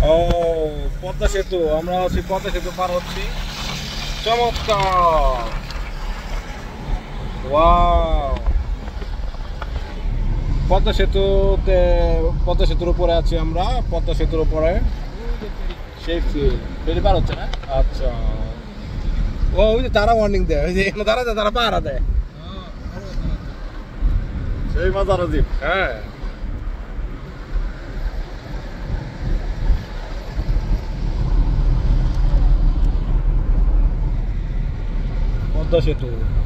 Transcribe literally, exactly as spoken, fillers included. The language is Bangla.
ও পদ্মা সেতু, আমরা হচ্ছে পদ্মা সেতু পার হচ্ছি। চমৎকার, ওয়াও। পদ্মা সেতুতে, পদ্মা সেতুর উপরে আছি আমরা, পদ্মা সেতুর উপরে। সেই ফিল ফেরি পার হচ্ছে না? আচ্ছা, ও ওই যে তারা ওয়ার্নিং দেয়, ওই যে এখানে তারা দেয়, তারা পাহারা দেয়। সেই মজা রাজীব। হ্যাঁ, পদ্মা সেতু।